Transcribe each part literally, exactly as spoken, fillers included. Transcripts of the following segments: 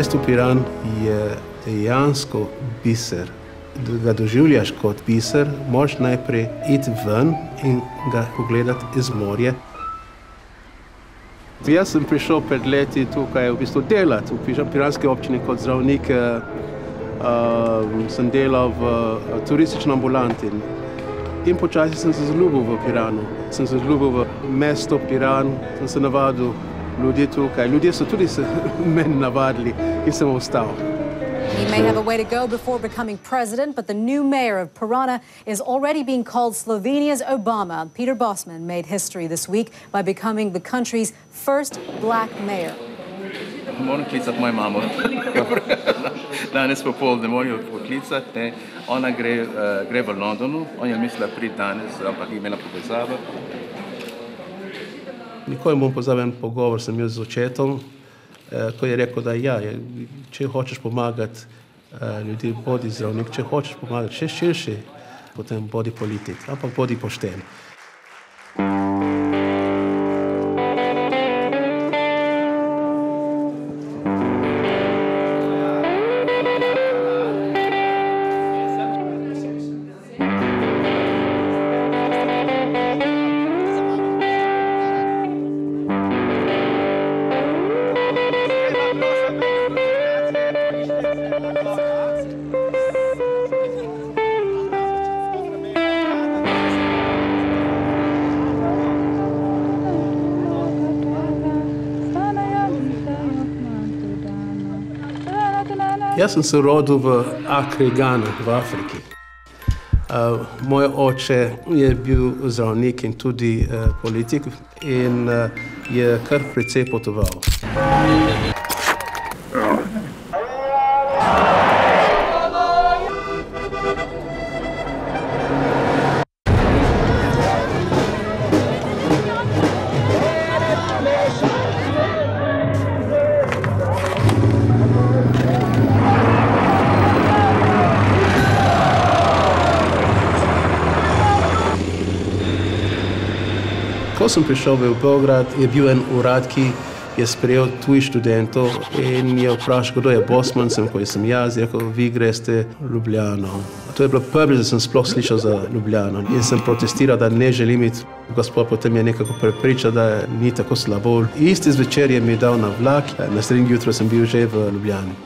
Mesto Piran je dejansko biser. Da ga doživljaš kot biser, moraš najprej iti ven in ga pogledati iz morja. Jaz sem prišel pred leti tukaj v bistvu delati v piranski občini kot zdravnik. Uh, sem delal v uh, turistični ambulanti in počasi sem se zaljubil v Piranu. Sem se zaljubil v mesto Piran, sem se navadil ljudi tukaj. Ljudje so tudi se meni navadili in sem ostal. He may have a way to go before becoming president, but the new mayor of Pirana is already being called Slovenia's Obama. Peter Bosman made history this week by becoming the country's first black mayor. Moram klicati mojo mamo. Danes popoldne moram jo poklicati. Ona gre, uh, gre v Londonu, on je mislila priti danes, ampak je imela povezavo. Nikoli bom pozabil en pogovor sem imel z očetom, ko je rekel, da ja, če hočeš pomagati ljudi, bodi zdravnik, če hočeš pomagati še širši, potem bodi politik, ampak bodi pošten. Jaz sem se rodil v Akri, Gana, v Afriki. Uh, moj oče je bil zdravnik in tudi uh, politik in uh, je kar precej potoval. Ko sem prišel v Beograd, je bil en urad, ki je sprejel tujih študentov in je vprašal, kdo je Bosman, sem, ko sem jaz, rekel, vi greste v Ljubljano. To je bilo prvi, da sem sploh slišal za Ljubljano in sem protestiral, da ne želim iti. Gospod potem je nekako prepričal, da ni tako slabo. Isti zvečer je mi dal na vlak, naslednji jutro sem bil že v Ljubljani.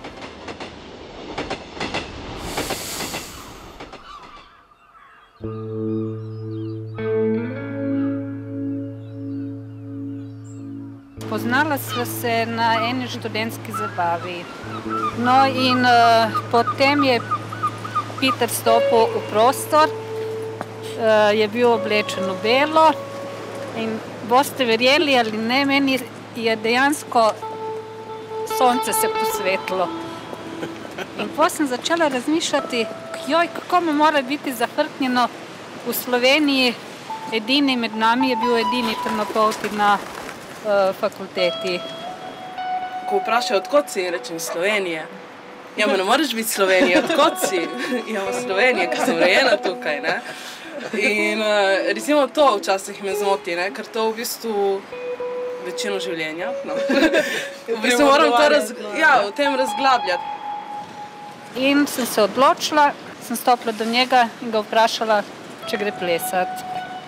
Poznala sva se na eni študentski zabavi. No in uh, potem je Peter stopil v prostor, uh, je bil oblečen v belo in boste verjeli ali ne, meni je dejansko sonce se posvetilo. In potem sem začela razmišljati, joj, kako me mora biti zafrknjeno v Sloveniji. Edini med nami je bil edini temnopolti na fakulteti. Ko vprašajo, odkot si, rečem Slovenije. Ja, me ne moreš biti Slovenija, odkot si? Ja, Slovenija, ker sem rojena tukaj, ne? In recimo to včasih me zmoti, ne? Ker to v bistvu večino življenja, no. V bistvu moram to raz, ja, v tem razglabljati. In sem se odločila, sem stopila do njega in ga vprašala, če gre plesati.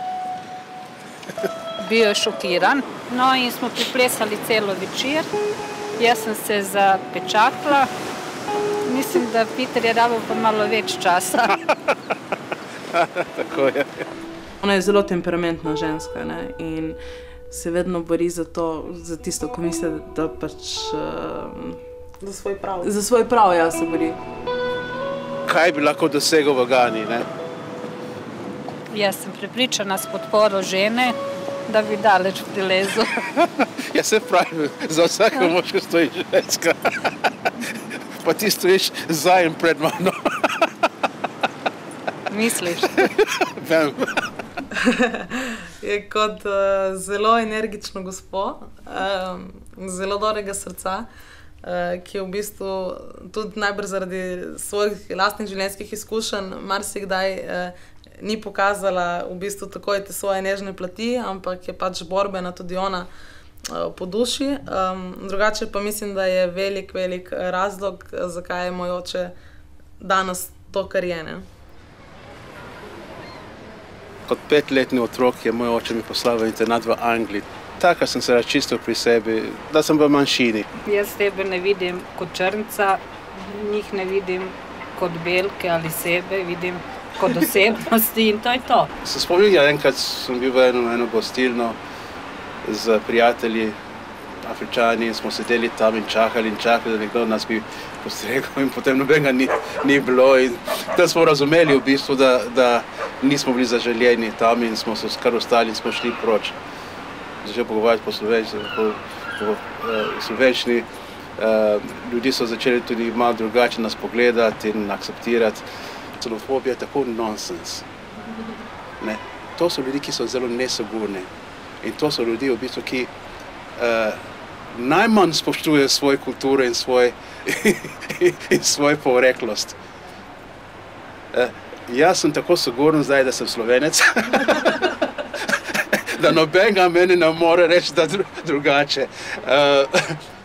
Bil je šokiran. No in smo priplesali celo večer. Jaz sem se zapečatila. Mislim, da Peter je rabil pa malo več časa. Tako je. Ona je zelo temperamentna ženska, ne? In se vedno bori za to, za tisto, ko misli, da pač... Uh, za svoj prav. Za svoj prav, ja, se bori. Kaj bi lahko dosegel v Gani, ne? Jaz sem prepričana s podporo žene, da bi daleč prilezel. Ja, se pravi, za vsako moško stoji ženska. Pa ti stojiš za in pred mano. Misliš? Vem. Je kot uh, zelo energično gospo, um, zelo dobrega srca, uh, ki je v bistvu tudi najbrž zaradi svojih lastnih življenjskih izkušenj marsikdaj uh, ni pokazala v bistvu takoj te svoje nežne plati, ampak je pač borbena tudi ona po duši. Um, drugače pa mislim, da je velik, velik razlog, zakaj je moj oče danes to, kar je. Ne? Kot petletni otrok je moj oče mi poslal v internat v Angliji. Tako sem se razčistil pri sebi, da sem v manjšini. Jaz tebe ne vidim kot črnca, njih ne vidim kot belke ali sebe, vidim kot osebnosti in to je to. Se spomnim, ja, enkrat sem bil v eno, eno gostilno z prijatelji, Afričani, in smo sedeli tam in čakali in čakali, da nekdo nas bi postregel in potem nobenega ni, ni bilo. In da smo razumeli v bistvu, da, da nismo bili zaželjeni tam in smo se kar ostali in smo šli proč. Začel pogovarjati po slovenščini, po, po uh, slovenščini. Uh, ljudi so začeli tudi malo drugače nas pogledati in akceptirati. Ksenofobija je tako nonsens. Ne? To so ljudi, ki so zelo nesigurni. In to so ljudi, v bistvu, ki uh, najmanj spoštujejo svojo kulturo in svoj, in svoj poreklost. Uh, jaz sem tako siguren zdaj, da sem Slovenec, da nobenega meni ne more reči, da dru, drugače. Uh,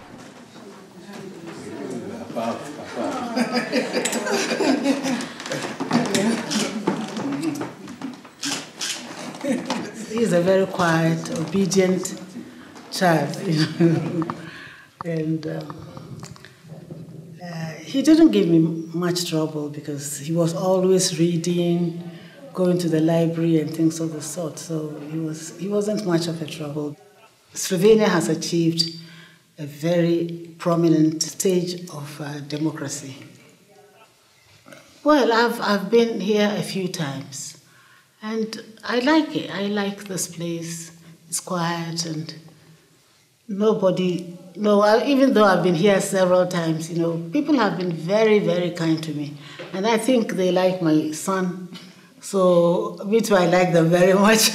He's a very quiet, obedient child, you know. And um, uh, he didn't give me much trouble because he was always reading, going to the library and things of the sort. So he was he wasn't much of a trouble. Slovenia has achieved a very prominent stage of uh, democracy. Well, I've I've been here a few times. And I like it. I like this place. It's quiet and nobody, no, I, even though I've been here several times, you know, people have been very, very kind to me. And I think they like my son. So, me too, I like them very much.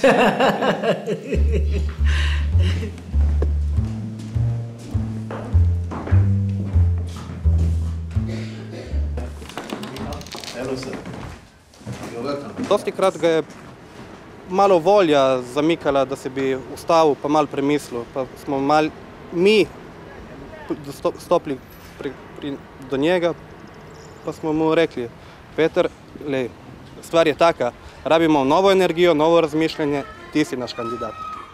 Hello, sir. You're welcome. Dosti krat ga je malo volja zamikala, da se bi ustavil, pa malo premislil. Pa smo mal, mi stopili pri, pri, do njega, pa smo mu rekli, Peter, lej, stvar je taka, rabimo novo energijo, novo razmišljanje, ti si naš kandidat.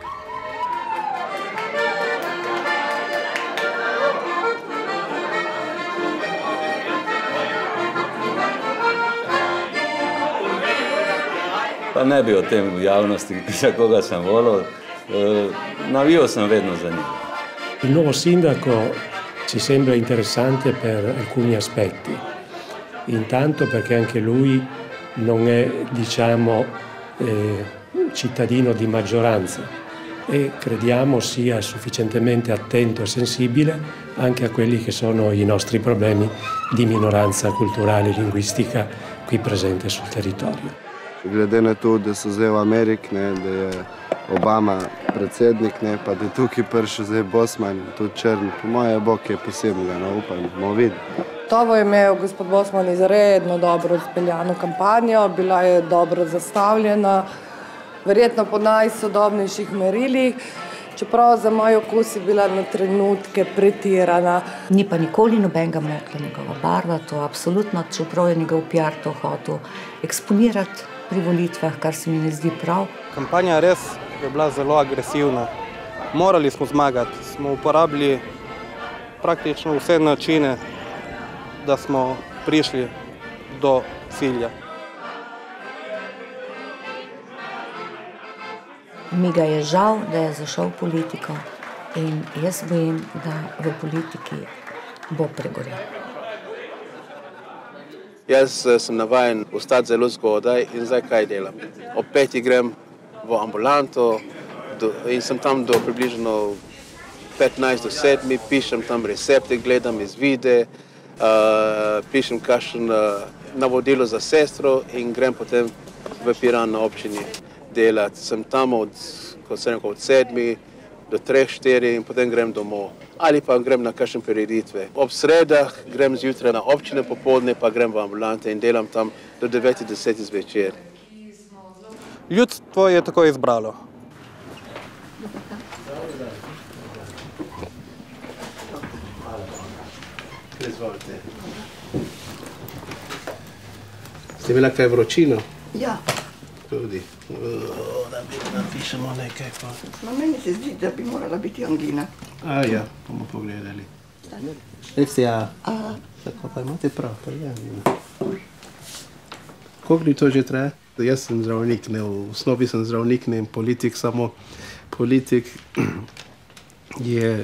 Pa ne bi o tem v javnosti, za koga sem volil, eh, navijal sem vedno za njim. Il nuovo sindaco ci sembra interessante per alcuni aspetti. Intanto perché anche lui non è, diciamo, eh, cittadino di maggioranza e crediamo sia sufficientemente attento e sensibile anche a quelli che sono i nostri problemi di minoranza culturale e linguistica qui presente sul territorio. Glede na to, da so zdaj v Ameriki, ne, da je Obama predsednik, ne, pa da je tukaj prišel zdaj Bosman, tudi črn, po moje bo kaj posebnega, no, upam, bomo videli. Gotovo je imel gospod Bosman izredno dobro izpeljano kampanjo, bila je dobro zastavljena, verjetno po najsodobnejših merilih, čeprav za moj okus je bila na trenutke pretirana. Ni pa nikoli nobenega motila njegova barva, to absolutno, čeprav je njegov P R to hotel eksponirati pri volitvah, kar se mi ne zdi prav. Kampanja res je bila zelo agresivna. Morali smo zmagati, smo uporabili praktično vse načine, da smo prišli do cilja. Mi ga je žal, da je zašel v politiko in jaz bojim, da v politiki bo pregorel. Jaz sem navajen ostati zelo zgodaj in zdaj kaj delam. Ob petih grem v ambulanto do, in sem tam do približno petnajst do sedmi, pišem tam recepte, gledam izvide, uh, pišem kakšen uh, navodilo za sestro in grem potem v Piran na občini delati. Sem tam od, kot sem rekel, od sedmi do treh, štiri in potem grem domov. Ali pa grem na kakšne prireditve. Ob sredah grem zjutraj na občine, popoldne pa grem v ambulante in delam tam do devetih, desetih zvečer. Ljudstvo je tako izbralo. Izvolite. Ste imela kaj vročino? Ja. Tudi. Da mi napišemo nekaj. Na meni se zdi, da bi morala biti angina. A ja, bomo pogledali. Res ja. Tako pa imate prav, pa je angina. Koliko dni to že traja? Jaz sem zdravnik, ne, v osnovi sem zdravnik, ne politik, samo politik je,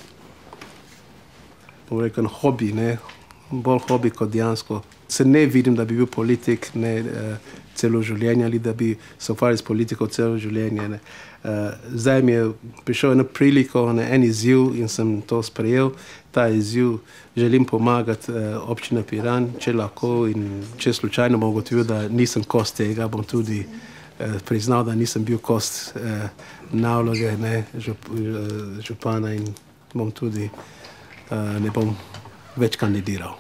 bom rekel, hobi, ne, bolj hobi kot dejansko. Se ne vidim, da bi bil politik, ne, celo življenje ali da bi se ukvarjal s politiko celo življenje. Ne. Zdaj mi je prišel ena priliko, ne, en izziv in sem to sprejel. Ta izziv želim pomagati občini Piran, če lahko in če slučajno bom ugotovil, da nisem kost tega, bom tudi priznal, da nisem bil kost naloge, ne, župana in bom tudi ne bom več kandidiral.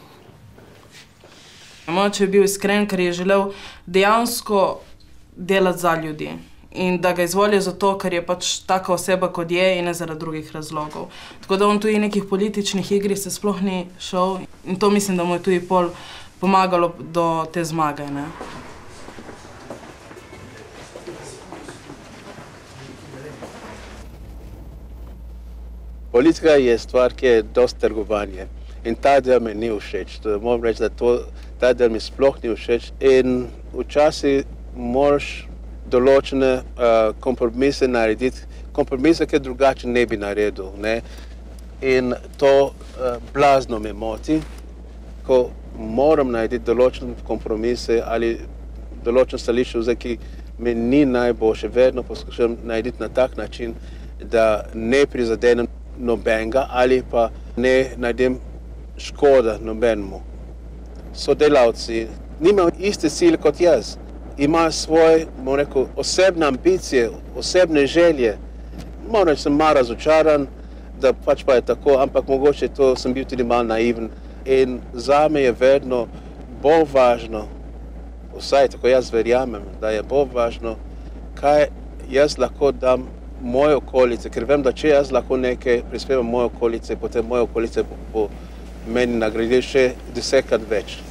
Mogoče je bil iskren, ker je želel dejansko delati za ljudi in da ga izvolijo zato, ker je pač taka oseba, kot je in ne zaradi drugih razlogov. Tako da on tudi nekih političnih igri se sploh ni šel in to mislim, da mu je tudi pol pomagalo do te zmage, ne. Politika je stvar, ki je dosti trgovanje in ta del mi ni všeč. Moram reči, da to, ta del mi sploh ni všeč in včasih moraš določene uh, kompromise narediti, kompromise, ki drugače ne bi naredil, ne. In to uh, blazno me moti, ko moram narediti določene kompromise ali določeno stališče, zdaj, ki mi ni najboljše, vedno poskušam narediti na tak način, da ne prizadenem nobenega ali pa ne naredim škoda nobenemu. Sodelavci nimajo iste cilje kot jaz. Imajo svoje, bom rekel, osebne ambicije, osebne želje. Moram reči, sem malo razočaran, da pač pa je tako, ampak mogoče to sem bil tudi malo naiven. In zame je vedno bolj važno, vsaj tako jaz verjamem, da je bolj važno, kaj jaz lahko dam moje okolice, ker vem, da če jaz lahko nekaj prispevam moje okolice, potem moje okolice po, po meni nagradili še desetkrat več.